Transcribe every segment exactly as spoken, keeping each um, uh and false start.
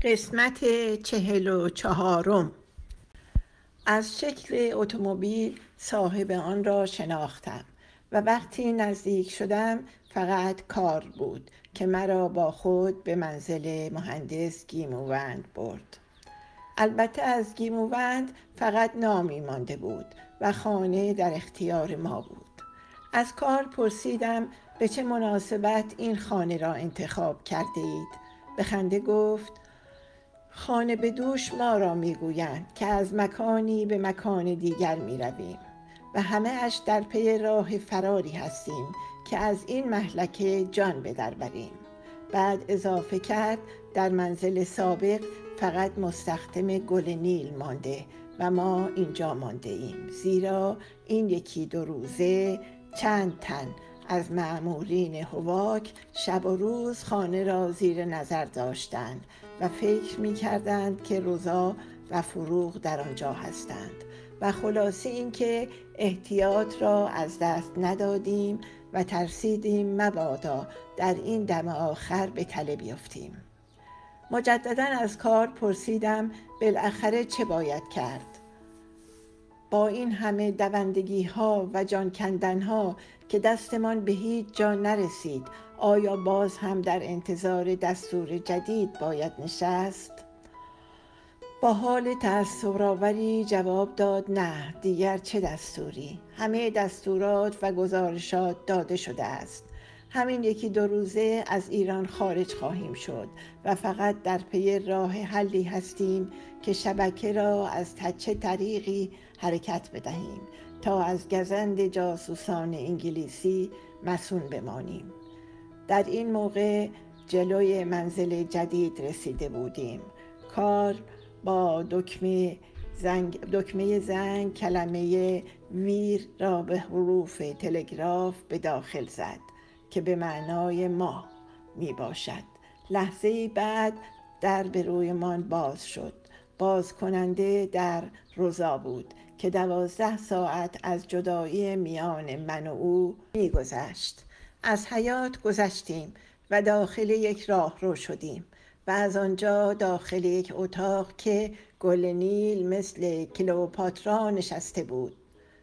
قسمت چهل و چهارم. از شکل اتومبیل صاحب آن را شناختم و وقتی نزدیک شدم فقط کار بود که مرا با خود به منزل مهندس گیمووند برد. البته از گیمووند فقط نامی مانده بود و خانه در اختیار ما بود. از کار پرسیدم به چه مناسبت این خانه را انتخاب کرده اید؟ به خنده گفت خانه به دوش ما را میگویند که از مکانی به مکان دیگر می رویم و همه اش در پی راه فراری هستیم که از این مهلکه جان به در بریم. بعد اضافه کرد در منزل سابق فقط مستخدم گل نیل مانده و ما اینجا مانده ایم، زیرا این یکی دو روزه چند تن از مأمورین هواک شب و روز خانه را زیر نظر داشتند و فکر می کردند که رضا و فروغ در آنجا هستند و خلاصه این که احتیاط را از دست ندادیم و ترسیدیم مبادا در این دم آخر به تله بیفتیم. مجددا از کار پرسیدم بالاخره چه باید کرد؟ با این همه دوندگی ها و جان کندن ها که دستمان به هیچ جا نرسید، آیا باز هم در انتظار دستور جدید باید نشست؟ با حال تأسف‌آوری جواب داد نه، دیگر چه دستوری؟ همه دستورات و گزارشات داده شده است. همین یکی دو روزه از ایران خارج خواهیم شد و فقط در پی راه حلی هستیم که شبکه را از چه طریقی حرکت بدهیم تا از گزند جاسوسان انگلیسی مصون بمانیم. در این موقع جلوی منزل جدید رسیده بودیم. کار با دکمه زنگ, دکمه زنگ کلمه ویر را به حروف تلگراف به داخل زد که به معنای ما می باشد. لحظه‌ای بعد در به رویمان باز شد. باز کننده در رضا بود که دوازده ساعت از جدایی میان من و او می گذشت. از حیاط گذشتیم و داخل یک راهرو شدیم و از آنجا داخل یک اتاق که گل نیل مثل کلئوپاترا نشسته بود.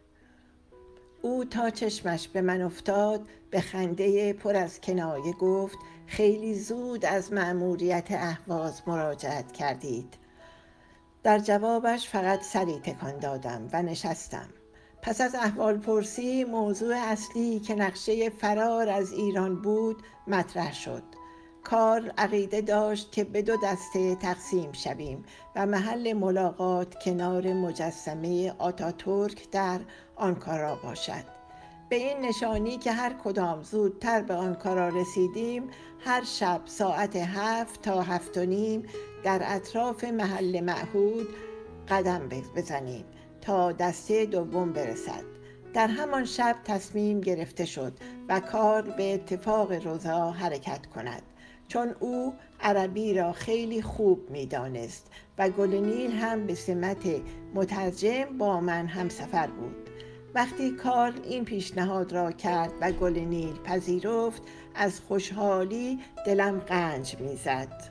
او تا چشمش به من افتاد به خنده پر از کنایه گفت خیلی زود از مأموریت اهواز مراجعت کردید. در جوابش فقط سری تکان دادم و نشستم. پس از احوال پرسی موضوع اصلی که نقشه فرار از ایران بود مطرح شد. کار عقیده داشت که به دو دسته تقسیم شویم و محل ملاقات کنار مجسمه آتاتورک در آنکارا باشد. به این نشانی که هر کدام زودتر به آنکارا رسیدیم هر شب ساعت هفت تا هفت و نیم در اطراف محل معهود قدم بزنیم تا دسته دوم برسد. در همان شب تصمیم گرفته شد و کار به اتفاق رضا حرکت کند، چون او عربی را خیلی خوب می دانست و گل نیل هم به سمت مترجم با من هم سفر بود. وقتی کار این پیشنهاد را کرد و گل نیل پذیرفت از خوشحالی دلم قنج می زد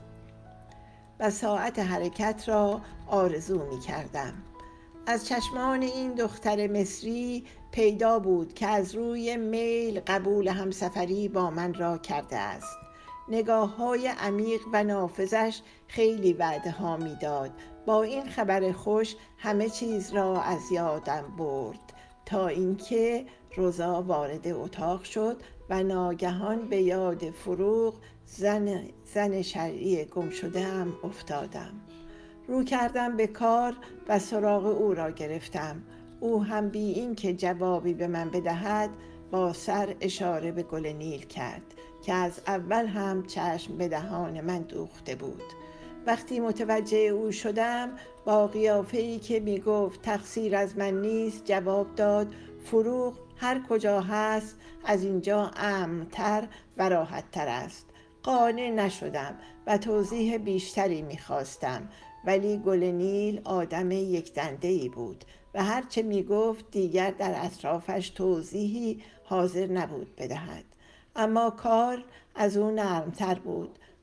و ساعت حرکت را آرزو می کردم. از چشمان این دختر مصری پیدا بود که از روی میل قبول همسفری با من را کرده است. نگاه های عمیق و نافذش خیلی وعده ها می داد. با این خبر خوش همه چیز را از یادم برد تا اینکه رضا وارد اتاق شد و ناگهان به یاد فروغ زن, زن شرعی گم شده‌ام افتادم. رو کردم به کار و سراغ او را گرفتم. او هم بی این که جوابی به من بدهد با سر اشاره به گل نیل کرد که از اول هم چشم به دهان من دوخته بود. وقتی متوجه او شدم با قیافه‌ای که می گفت تقصیر از من نیست جواب داد فروغ هر کجا هست از اینجا امن‌تر و راحت‌تر است. قانع نشدم و توضیح بیشتری می خواستم، ولی گل نیل آدم یک دنده‌ای بود و هرچه می گفت دیگر در اطرافش توضیحی حاضر نبود بدهد. اما کار از او نرمتر بود.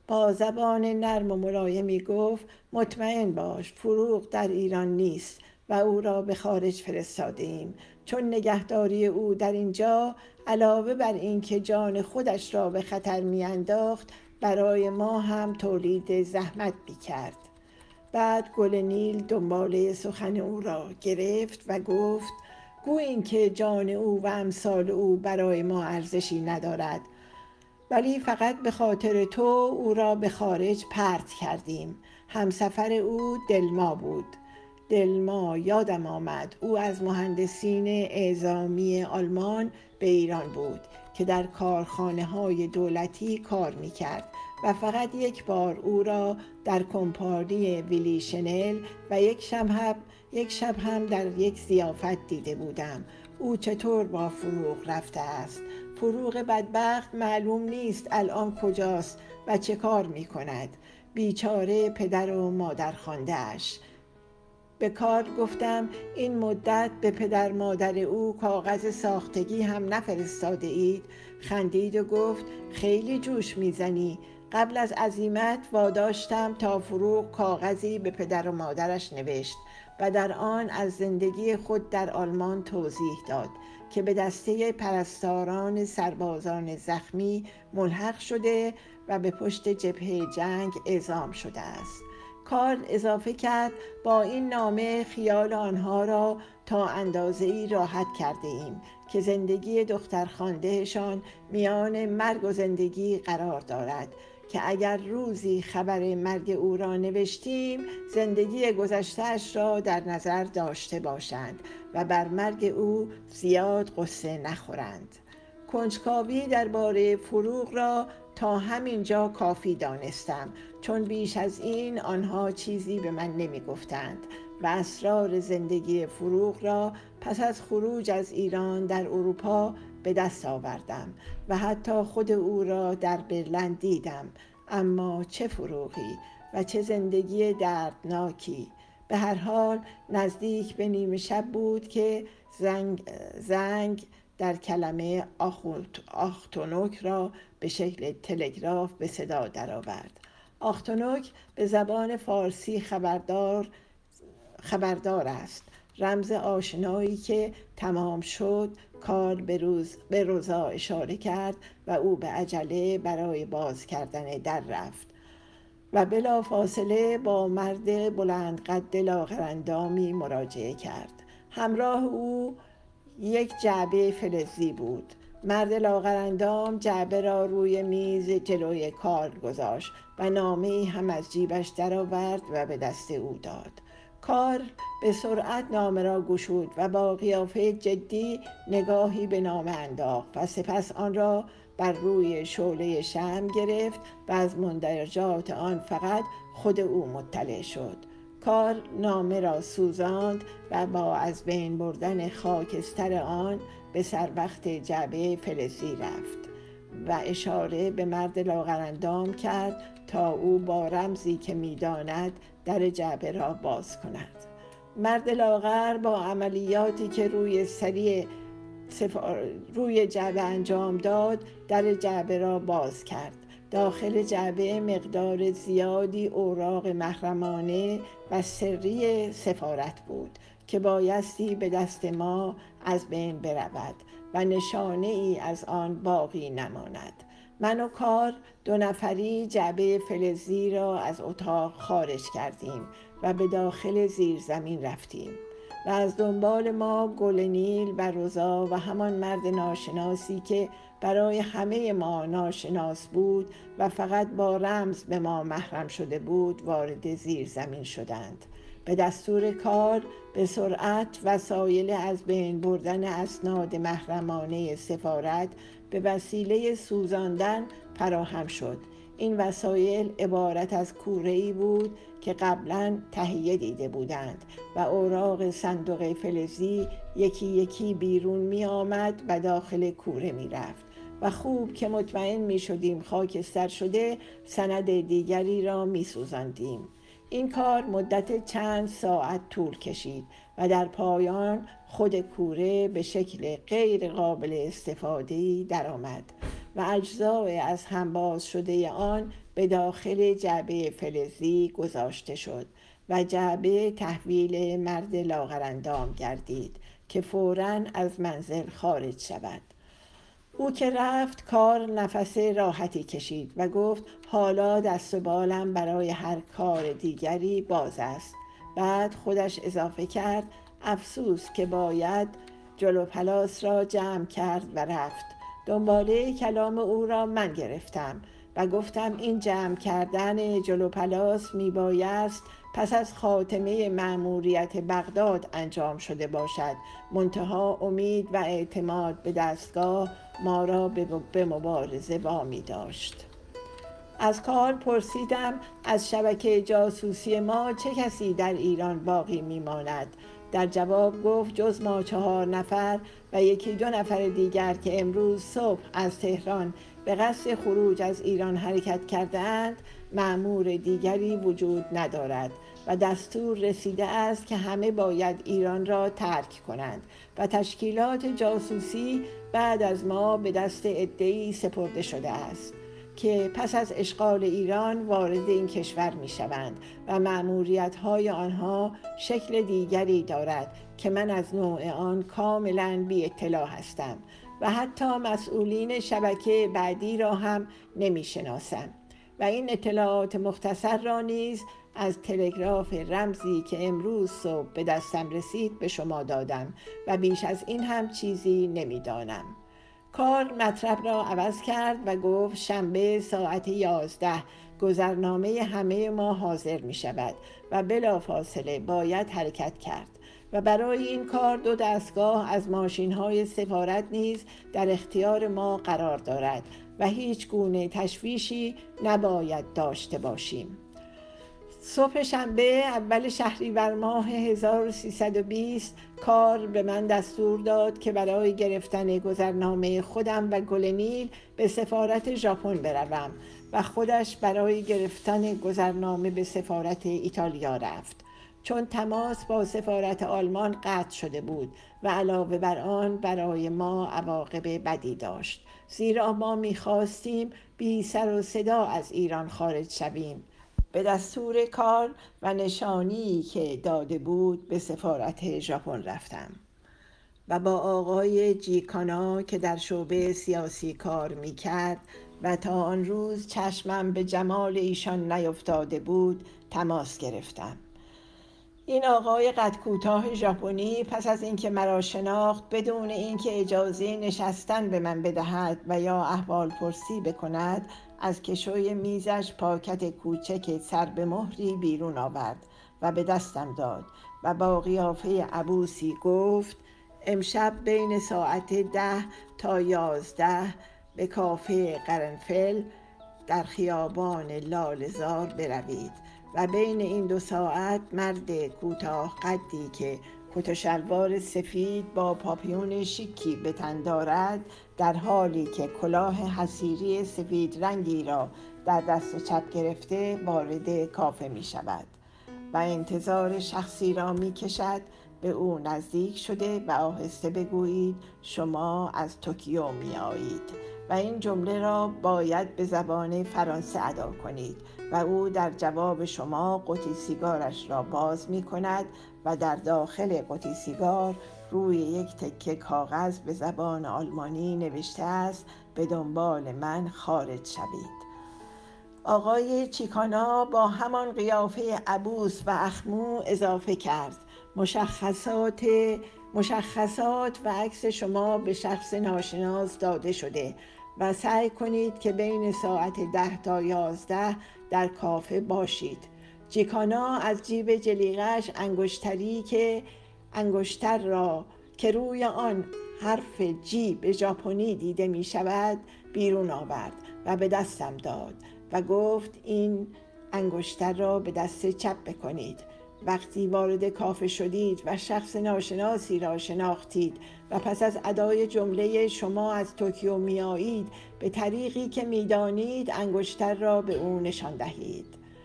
با زبان نرم و ملایمی گفت مطمئن باش فروغ در ایران نیست و او را به خارج فرستاده ایم، چون نگهداری او در اینجا علاوه بر این که جان خودش را به خطر می انداخت برای ما هم تولید زحمت می کرد. بعد گل نیل دنباله سخن او را گرفت و گفت گویین که جان او و امثال او برای ما ارزشی ندارد، ولی فقط به خاطر تو او را به خارج پرت کردیم. همسفر او دلما بود. دلما یادم آمد او از مهندسین اعزامی آلمان به ایران بود که در کارخانه های دولتی کار می کرد و فقط یک بار او را در کمپانی ویلی شنل و یک شب هم, یک شب هم در یک ضیافت دیده بودم. او چطور با فروغ رفته است؟ فروغ بدبخت معلوم نیست الان کجاست و چه کار می کند. بیچاره پدر و مادر خوانده‌اش. به کار گفتم این مدت به پدر مادر او کاغذ ساختگی هم نفرستاده اید؟ خندید و گفت خیلی جوش میزنی. قبل از عزیمت واداشتم تا فروغ کاغذی به پدر و مادرش نوشت و در آن از زندگی خود در آلمان توضیح داد که به دسته پرستاران سربازان زخمی ملحق شده و به پشت جبهه جنگ اعزام شده است. کارل اضافه کرد با این نامه خیال آنها را تا اندازه‌ای راحت کرده ایم که زندگی دخترخواندهشان میان مرگ و زندگی قرار دارد که اگر روزی خبر مرگ او را نوشتیم زندگی گذشته‌اش را در نظر داشته باشند و بر مرگ او زیاد قصه نخورند. کنجکاوی درباره فروغ را تا همینجا کافی دانستم، چون بیش از این آنها چیزی به من نمی گفتند و اسرار زندگی فروغ را پس از خروج از ایران در اروپا به دست آوردم و حتی خود او را در برلن دیدم. اما چه فروغی و چه زندگی دردناکی. به هر حال نزدیک به نیمه شب بود که زنگ, زنگ در کلمه آختونوک را به شکل تلگراف به صدا درآورد. آختونوک به زبان فارسی خبردار خبردار است. رمز آشنایی که تمام شد. کارل به روز به روزا اشاره کرد و او به عجله برای باز کردن در رفت و بلا فاصله با مرد بلند قد لاغرندامی مراجعه کرد. همراه او یک جعبه فلزی بود. مرد لاغرندام جعبه را روی میز جلوی کارل گذاشت و نامه‌ای هم از جیبش درآورد و به دست او داد. کارل به سرعت نامه را گشود و با قیافه جدی نگاهی به نامه انداخت و سپس آن را بر روی شعله شمع گرفت و از مندرجات آن فقط خود او مطلع شد. کارل نامه را سوزاند و با از بین بردن خاکستر آن به سر وقت جعبه فلزی رفت و اشاره به مرد لاغرندام کرد تا او با رمزی که می‌داند در جعبه را باز کند. مرد لاغر با عملیاتی که روی سری سفار... روی جعبه انجام داد در جعبه را باز کرد. داخل جعبه مقدار زیادی اوراق محرمانه و سری سفارت بود که بایستی به دست ما از بین برود و نشانه ای از آن باقی نماند. من و کار دو نفری جعبه فلزی را از اتاق خارج کردیم و به داخل زیرزمین رفتیم و از دنبال ما گل نیل و روزا و همان مرد ناشناسی که برای همه ما ناشناس بود و فقط با رمز به ما محرم شده بود وارد زیرزمین شدند. به دستور کار به سرعت وسایل از بین بردن اسناد محرمانه سفارت به وسیله سوزاندن فراهم شد. این وسایل عبارت از کوره‌ای بود که قبلا تهیه دیده بودند و اوراق صندوق فلزی یکی یکی بیرون می آمد و داخل کوره می رفت و خوب که مطمئن می شدیم خاکستر شده سند دیگری را می سوزاندیم. این کار مدت چند ساعت طول کشید و در پایان خود کوره به شکل غیر قابل استفاده‌ای درآمد و اجزای از هم باز شده آن به داخل جعبه فلزی گذاشته شد و جعبه تحویل مرد لاغرندام گردید که فوراً از منزل خارج شود. او که رفت، کار نفس راحتی کشید و گفت حالا دست و بالم برای هر کار دیگری باز است. بعد خودش اضافه کرد افسوس که باید جلو پلاس را جمع کرد و رفت. دنباله کلام او را من گرفتم و گفتم این جمع کردن جلو پلاس می بایست پس از خاتمه مأموریت بغداد انجام شده باشد، منتها امید و اعتماد به دستگاه ما را به مبارزه وامی داشت. از کار پرسیدم از شبکه جاسوسی ما چه کسی در ایران باقی میماند. در جواب گفت جز ما چهار نفر و یکی دو نفر دیگر که امروز صبح از تهران به قصد خروج از ایران حرکت کرده‌اند، مأمور دیگری وجود ندارد و دستور رسیده است که همه باید ایران را ترک کنند و تشکیلات جاسوسی بعد از ما به دست عده‌ای سپرده شده است که پس از اشغال ایران وارد این کشور می شوند و مأموریت‌های آنها شکل دیگری دارد که من از نوع آن کاملاً بی اطلاع هستم و حتی مسئولین شبکه بعدی را هم نمی شناسم و این اطلاعات مختصر را نیز از تلگراف رمزی که امروز صبح به دستم رسید به شما دادم و بیش از این هم چیزی نمی دانم. کار مطلب را عوض کرد و گفت شنبه ساعت یازده گذرنامه همه ما حاضر می شود و بلافاصله باید حرکت کرد و برای این کار دو دستگاه از ماشین‌های سفارت نیز در اختیار ما قرار دارد و هیچ گونه تشویشی نباید داشته باشیم. صبح شنبه اول شهریور ماه هزار و سیصد و بیست کار به من دستور داد که برای گرفتن گذرنامه خودم و گلنیل به سفارت ژاپن بروم و خودش برای گرفتن گذرنامه به سفارت ایتالیا رفت، چون تماس با سفارت آلمان قطع شده بود و علاوه بر آن برای ما عواقب بدی داشت، زیرا ما می‌خواستیم بی سر و صدا از ایران خارج شویم. به دستور کار و نشانی که داده بود به سفارت ژاپن رفتم و با آقای جیکانا که در شعبه سیاسی کار می‌کرد و تا آن روز چشمم به جمال ایشان نیفتاده بود تماس گرفتم. این آقای قد کوتاه ژاپنی پس از اینکه مرا شناخت بدون اینکه اجازه نشستن به من بدهد و یا احوال پرسی بکند، از کشوی میزش پاکت کوچک سر به مهری بیرون آورد و به دستم داد و با قیافه عبوسی گفت امشب بین ساعت ده تا یازده به کافه قرنفل در خیابان لاله‌زار بروید و بین این دو ساعت مرد کوتاه قدی که کت و شلوار سفید با پاپیون شیکی به تن دارد، در حالی که کلاه حصیری سفید رنگی را در دست چپ گرفته وارد کافه می شود و انتظار شخصی را می کشد. به او نزدیک شده و آهسته بگویید شما از توکیو می آیید و این جمله را باید به زبان فرانسه ادا کنید و او در جواب شما قوطی سیگارش را باز می کند و در داخل قوطی سیگار روی یک تکه کاغذ به زبان آلمانی نوشته است به دنبال من خارج شوید. آقای چیکانا با همان قیافه عبوس و اخمو اضافه کرد مشخصات مشخصات و عکس شما به شخص ناشناس داده شده و سعی کنید که بین ساعت ده تا یازده در کافه باشید. جیکانا از جیب جلیقه‌اش انگشتری که انگشتر را که روی آن حرف جی به ژاپنی دیده می شود بیرون آورد و به دستم داد و گفت این انگشتر را به دست چپ بکنید. وقتی وارد کافه شدید و شخص ناشناسی را شناختید و پس از ادای جمله شما از توکیو می آیید به طریقی که می دانید انگشتر را به او نشان دهید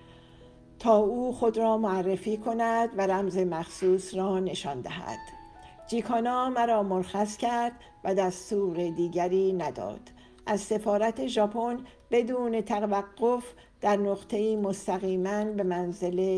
تا او خود را معرفی کند و رمز مخصوص را نشان دهد. جیکانا مرا مرخص کرد و دستور دیگری نداد. از سفارت ژاپن بدون توقف در نقطه‌ای مستقیما به منزل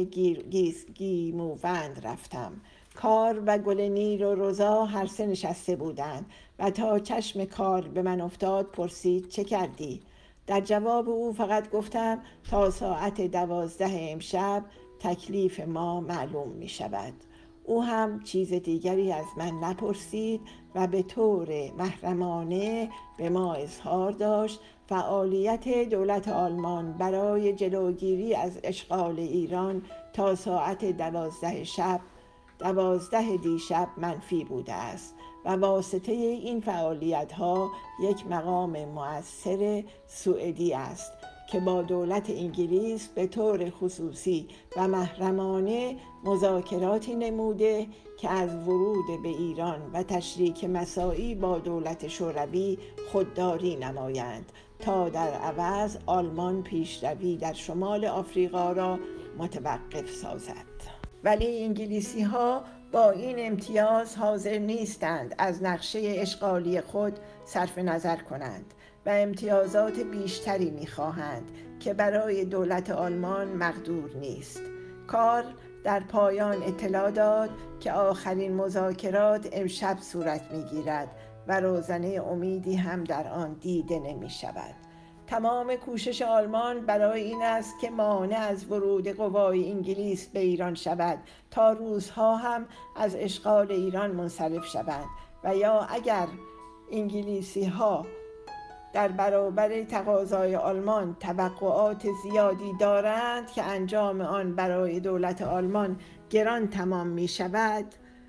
گیمووند رفتم. کار و گل نیل و روزا هر سه نشسته بودند و تا چشم کار به من افتاد پرسید چه کردی؟ در جواب او فقط گفتم تا ساعت دوازده امشب تکلیف ما معلوم می شود. او هم چیز دیگری از من نپرسید و به طور محرمانه به ما اظهار داشت فعالیت دولت آلمان برای جلوگیری از اشغال ایران تا ساعت دوازده شب دوازده دیشب منفی بوده است و واسطه این فعالیت ها یک مقام مؤثر سوئدی است که با دولت انگلیس به طور خصوصی و محرمانه مذاکراتی نموده که از ورود به ایران و تشریک مساعی با دولت شوروی خودداری نمایند تا در عوض آلمان پیشروی در شمال آفریقا را متوقف سازد. ولی انگلیسی ها با این امتیاز حاضر نیستند از نقشه اشغالی خود صرف نظر کنند و امتیازات بیشتری می‌خواهند که برای دولت آلمان مقدور نیست. کار در پایان اطلاع داد که آخرین مذاکرات امشب صورت می‌گیرد و روزنه امیدی هم در آن دیده نمی‌شود. تمام کوشش آلمان برای این است که مانع از ورود قوای انگلیس به ایران شود تا روس‌ها هم از اشغال ایران منصرف شوند و یا اگر انگلیسی‌ها در برابر تقاضای آلمان توقعات زیادی دارند که انجام آن برای دولت آلمان گران تمام می شود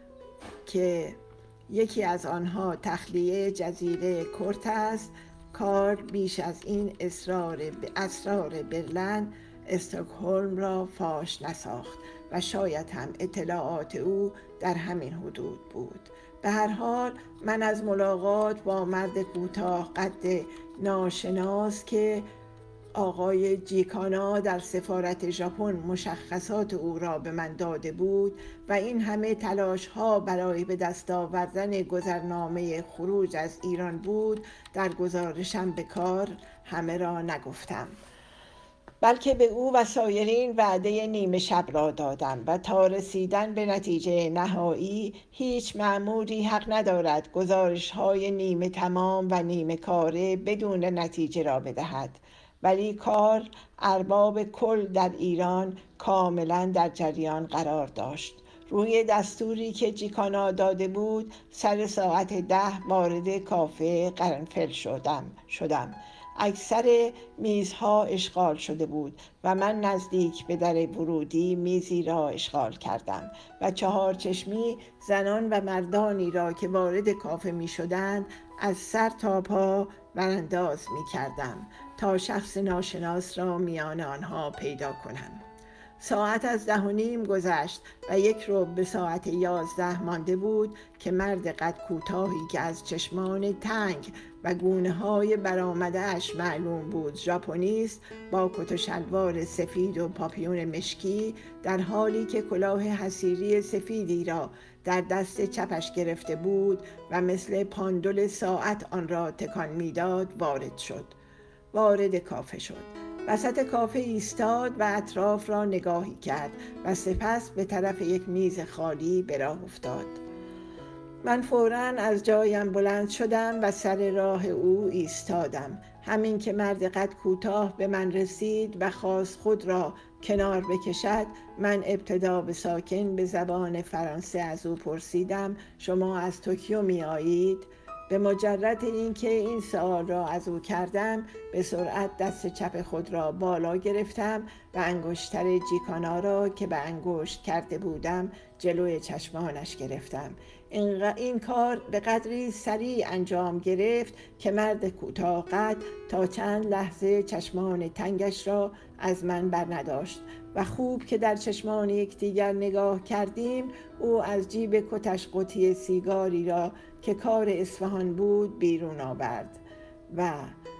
که یکی از آنها تخلیه جزیره کرت است، کار بیش از این اسرار اسرار برلین استکهلم را فاش نساخت و شاید هم اطلاعات او در همین حدود بود. به هر حال من از ملاقات با مرد کوتاه قد ناشناس که آقای جیکانا در سفارت ژاپن مشخصات او را به من داده بود و این همه تلاش ها برای به دست آوردن گذرنامه خروج از ایران بود در گزارشم به کار همه را نگفتم، بلکه به او و سایرین وعده نیمه شب را دادم و تا رسیدن به نتیجه نهایی هیچ مأموری حق ندارد گزارش های نیمه تمام و نیمه کاره بدون نتیجه را بدهد. ولی کار ارباب کل در ایران کاملا در جریان قرار داشت. روی دستوری که جیکانا داده بود سر ساعت ده وارد کافه قرنفل شدم شدم اکثر میزها اشغال شده بود و من نزدیک به در ورودی میزی را اشغال کردم و چهار چشمی زنان و مردانی را که وارد کافه می شدند از سر تا پا برانداز می کردم تا شخص ناشناس را میان آنها پیدا کنم. ساعت از ده و نیم گذشت و یک رو به ساعت یازده مانده بود که مرد قد کوتاهی که از چشمان تنگ و گونه های برآمده اش معلوم بود ژاپنی است، با کت و شلوار سفید و پاپیون مشکی، در حالی که کلاه حصیری سفیدی را در دست چپش گرفته بود و مثل پاندول ساعت آن را تکان میداد وارد شد. وارد کافه شد. وسط کافه ایستاد و اطراف را نگاهی کرد و سپس به طرف یک میز خالی به راه افتاد. من فوراً از جایم بلند شدم و سر راه او ایستادم. همین که مرد قد کوتاه به من رسید و خواست خود را کنار بکشد، من ابتدا به ساکن به زبان فرانسه از او پرسیدم شما از توکیو می آیید؟ به مجرد اینکه این سوال را از او کردم به سرعت دست چپ خود را بالا گرفتم و انگشتر جیکانا را که به انگشت کرده بودم جلوی چشمانش گرفتم. این کار به قدری سریع انجام گرفت که مرد کوتاه قد تا چند لحظه چشمان تنگش را از من برنداشت و خوب که در چشمان یکدیگر نگاه کردیم او از جیب کتش قطعه سیگاری را که کار اصفهان بود بیرون آورد و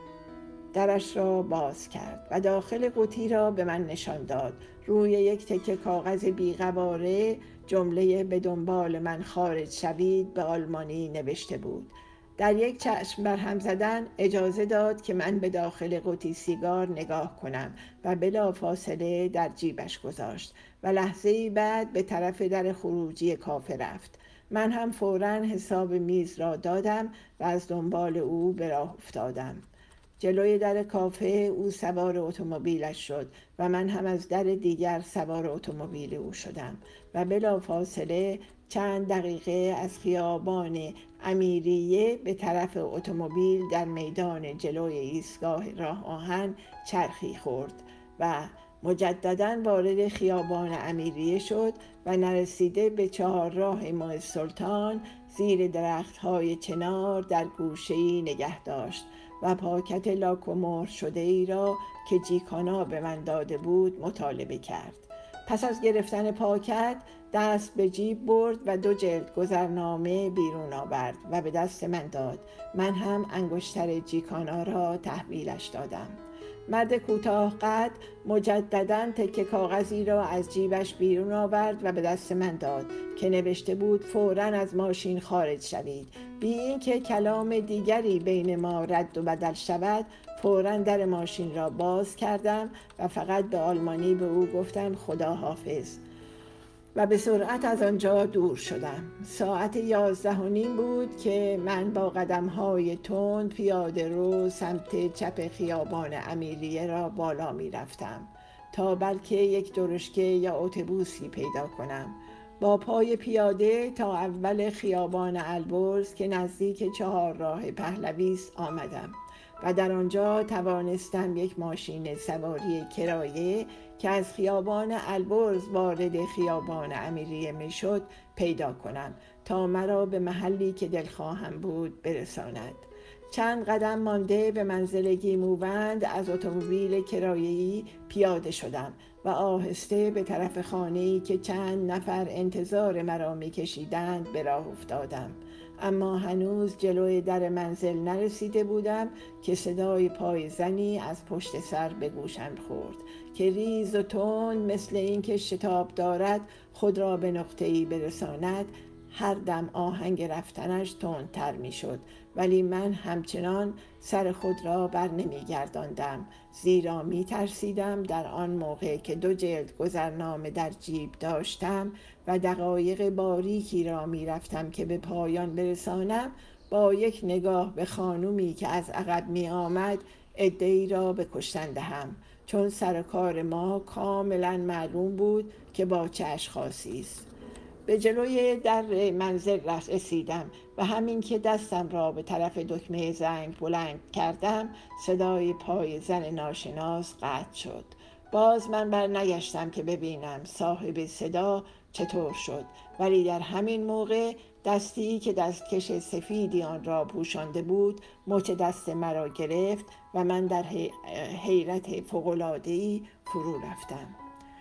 درش را باز کرد و داخل قوطی را به من نشان داد. روی یک تکه کاغذ بی‌قواره جمله به دنبال من خارج شوید به آلمانی نوشته بود. در یک چشم بر هم زدن اجازه داد که من به داخل قوطی سیگار نگاه کنم و بلا فاصله در جیبش گذاشت و لحظه‌ای بعد به طرف در خروجی کافه رفت. من هم فوراً حساب میز را دادم و از دنبال او به راه افتادم. جلوی در کافه او سوار اتومبیلش شد و من هم از در دیگر سوار اتومبیل او شدم و بلا فاصله چند دقیقه از خیابان امیریه به طرف اتومبیل در میدان جلوی ایستگاه راه آهن چرخی خورد و مجدداً وارد خیابان امیریه شد و نرسیده به چهارراه ماه سلطان زیر درخت‌های چنار در گوشه‌ای نگه داشت و پاکت لاک‌ومهر شده ای را که جیکانا به من داده بود مطالبه کرد. پس از گرفتن پاکت دست به جیب برد و دو جلد گذرنامه بیرون آورد و به دست من داد. من هم انگشتر جیکانا را تحویلش دادم. مرد کوتاه قد مجدداً تکه کاغذی را از جیبش بیرون آورد و به دست من داد که نوشته بود فوراً از ماشین خارج شوید. بی اینکه کلام دیگری بین ما رد و بدل شود فوراً در ماشین را باز کردم و فقط به آلمانی به او گفتم خدا حافظ و به سرعت از آنجا دور شدم. ساعت یازده و نیم بود که من با قدم‌های تند پیاده رو سمت چپ خیابان امیریه را بالا می رفتم تا بلکه یک درشکه یا اتوبوسی پیدا کنم. با پای پیاده تا اول خیابان البرز که نزدیک چهارراه پهلوی است آمدم و در آنجا توانستم یک ماشین سواری کرایه که از خیابان البرز وارد خیابان امیریه می شد پیدا کنم تا مرا به محلی که دلخواهم بود برساند. چند قدم مانده به منزل گیمووند از اتومبیل کرایه‌ای پیاده شدم و آهسته به طرف خانه‌ای که چند نفر انتظار مرا می‌کشیدند به راه افتادم. اما هنوز جلوی در منزل نرسیده بودم که صدای پای زنی از پشت سر به گوشم خورد که ریز و تند مثل اینکه شتاب دارد خود را به نقطه‌ای برساند. هر دم آهنگ رفتنش تندتر می شد ولی من همچنان سر خود را بر نمی گرداندم زیرا می ترسیدم در آن موقع که دو جلد گذرنامه در جیب داشتم و دقایق باریکی را می رفتم که به پایان برسانم با یک نگاه به خانومی که از عقب می آمد عده‌ای را به کشتن دهم، چون سر کار ما کاملا معلوم بود که با چه اشخاصی است. به جلوی در منزل رسیدم و همین که دستم را به طرف دکمه زنگ بلند کردم صدای پای زن ناشناس قطع شد. باز من بر نگشتم که ببینم صاحب صدا چطور شد، ولی در همین موقع دستی که دستکش سفیدی آن را پوشانده بود مچ دست مرا گرفت و من در حیرت فوق‌العاده‌ای فرو رفتم.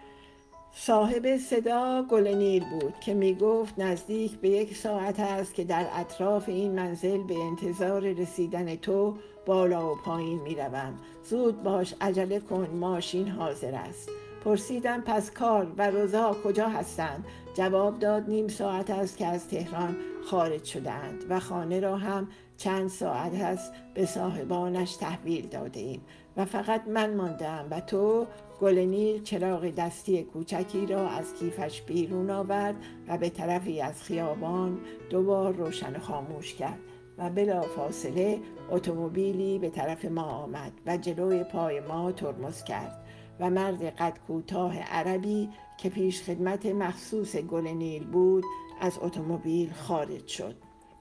صاحب صدا گلنیل بود که می گفت نزدیک به یک ساعت است که در اطراف این منزل به انتظار رسیدن تو بالا و پایین می روم. زود باش، عجله کن، ماشین حاضر است. پرسیدم پس کار و روزا کجا هستند؟ جواب داد نیم ساعت است که از تهران خارج شدند و خانه را هم چند ساعت است به صاحبانش تحویل داده ایم و فقط من ماندم و تو. گلنیل چراغ دستی کوچکی را از کیفش بیرون آورد و به طرفی از خیابان دوبار روشن و خاموش کرد و بلا فاصله اتومبیلی به طرف ما آمد و جلوی پای ما ترمز کرد و مرد قد کوتاه عربی که پیش خدمت مخصوص گلنیل بود از اتومبیل خارج شد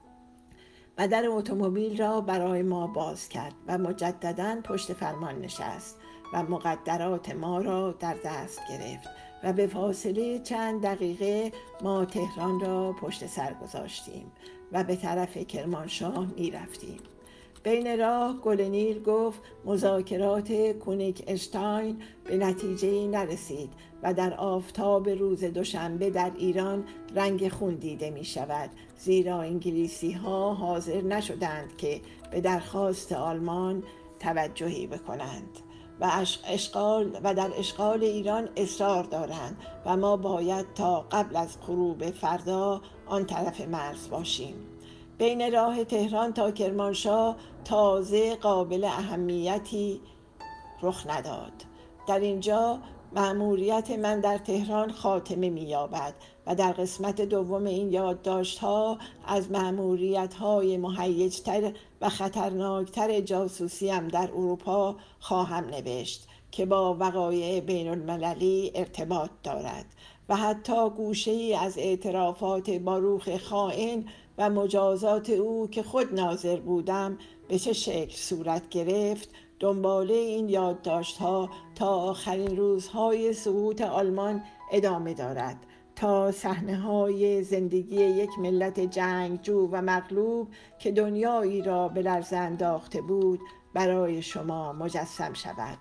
و در اتومبیل را برای ما باز کرد و مجدداً پشت فرمان نشست و مقدرات ما را در دست گرفت و به فاصله چند دقیقه ما تهران را پشت سر گذاشتیم و به طرف کرمانشاه می رفتیم. بین راه گلنیل گفت مذاکرات کونیک اشتاین به نتیجه‌ای نرسید و در آفتاب روز دوشنبه در ایران رنگ خون دیده می شود، زیرا انگلیسی ها حاضر نشدند که به درخواست آلمان توجهی بکنند و اشغال و در اشغال ایران اصرار دارند و ما باید تا قبل از غروب فردا آن طرف مرز باشیم. بین راه تهران تا کرمانشاه تازه قابل اهمیتی رخ نداد. در اینجا مأموریت من در تهران خاتمه می‌یابد و در قسمت دوم این یادداشت‌ها از مأموریت‌های مهیج‌تر و خطرناکتر جاسوسیم در اروپا خواهم نوشت که با وقایع بین‌المللی ارتباط دارد و حتی گوشه‌ای از اعترافات باروخ خائن و مجازات او که خود ناظر بودم به چه شکل صورت گرفت دنباله این یادداشت‌ها تا آخرین روزهای سقوط آلمان ادامه دارد، تا صحنه‌های زندگی یک ملت جنگجو و مغلوب که دنیایی را به لرزه انداخته بود برای شما مجسم شود.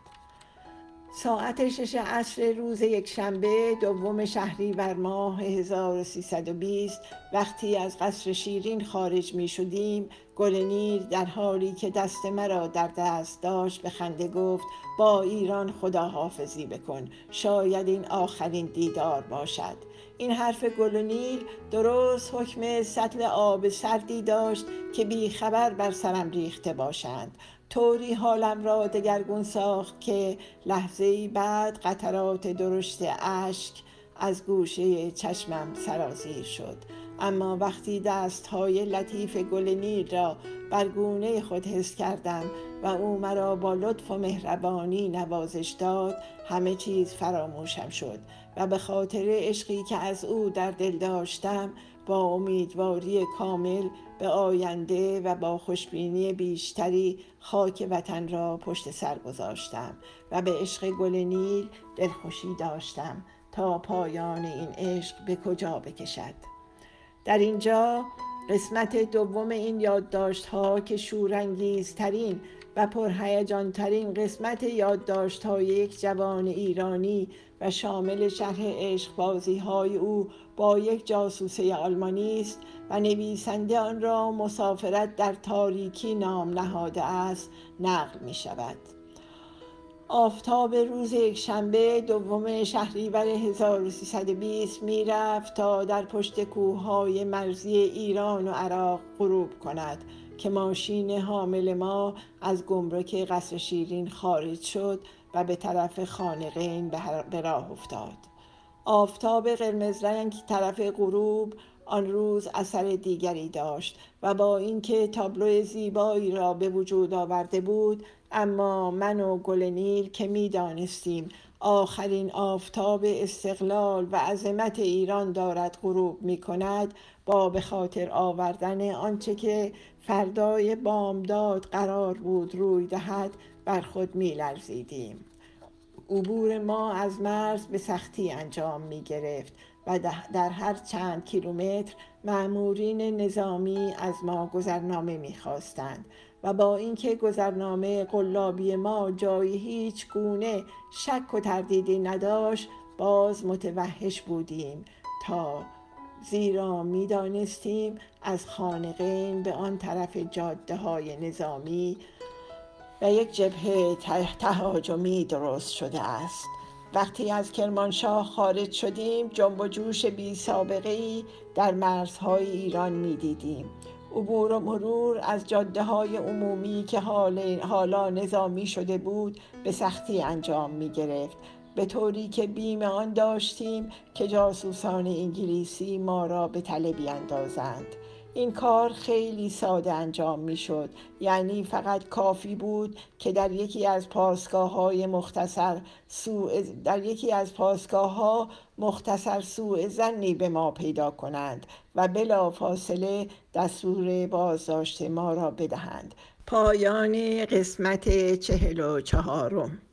ساعت شش عصر روز یکشنبه دوم شهریور ماه هزار و سیصد و بیست وقتی از قصر شیرین خارج می شدیم، گلنیر در حالی که دست مرا در دست داشت به خنده گفت با ایران خداحافظی بکن، شاید این آخرین دیدار باشد. این حرف گلنیر درست حکم سطل آب سردی داشت که بی خبر بر سرم ریخته باشند. طوری حالم را دگرگون ساخت که لحظه‌ای بعد قطرات درشت اشک از گوشه چشمم سرازیر شد. اما وقتی دستهای لطیف گلنیر را بر گونه خود حس کردم و او مرا با لطف و مهربانی نوازش داد، همه چیز فراموشم شد و به خاطر عشقی که از او در دل داشتم با امیدواری کامل به آینده و با خوشبینی بیشتری خاک وطن را پشت سر گذاشتم و به عشق گلنیر دلخوشی داشتم تا پایان این عشق به کجا بکشد. در اینجا قسمت دوم این یادداشت‌ها که شورانگیزترین و پرهیجان‌ترین قسمت یادداشت‌های یک جوان ایرانی و شامل شرح عشق‌بازی‌های او با یک جاسوسه آلمانی است و نویسنده آن را مسافرت در تاریکی نام نهاده است نقل می‌شود. آفتاب روز یکشنبه دوم شهریور هزار و سیصد و بیست می رفت تا در پشت کوههای مرزی ایران و عراق غروب کند که ماشین حامل ما از گمرک قصر شیرین خارج شد و به طرف خانقین به راه افتاد. آفتاب قرمز رنگ طرف غروب آن روز اثر دیگری داشت و با اینکه تابلو زیبایی را به وجود آورده بود، اما من و گلنیر که می دانستیم آخرین آفتاب استقلال و عظمت ایران دارد غروب می کند، با به خاطر آوردن آنچه که فردای بامداد قرار بود روی دهد بر خود می لرزیدیم. عبور ما از مرز به سختی انجام می گرفت و در هر چند کیلومتر مأمورین نظامی از ما گذرنامه می خواستند و با اینکه گذرنامه قلابی ما جای هیچ گونه شک و تردیدی نداشت، باز متوحش بودیم تا زیرا می دانستیم از خانقین به آن طرف جاده های نظامی و یک جبهه تهاجمی درست شده است. وقتی از کرمانشاه خارج شدیم، جنب و جوش بی سابقه‌ای در مرزهای ایران می دیدیم. عبور و مرور از جاده های عمومی که حالا نظامی شده بود به سختی انجام می گرفت، به طوری که بیم آن داشتیم که جاسوسان انگلیسی ما را به تله بیاندازند. این کار خیلی ساده انجام می شد، یعنی فقط کافی بود که در یکی از پاسگاه‌های مختصر سوء در یکی از پاسگاه‌ها مختصر سوء ظنی به ما پیدا کنند و بلافاصله دستور بازداشت ما را بدهند. پایان قسمت چهل و چهارم.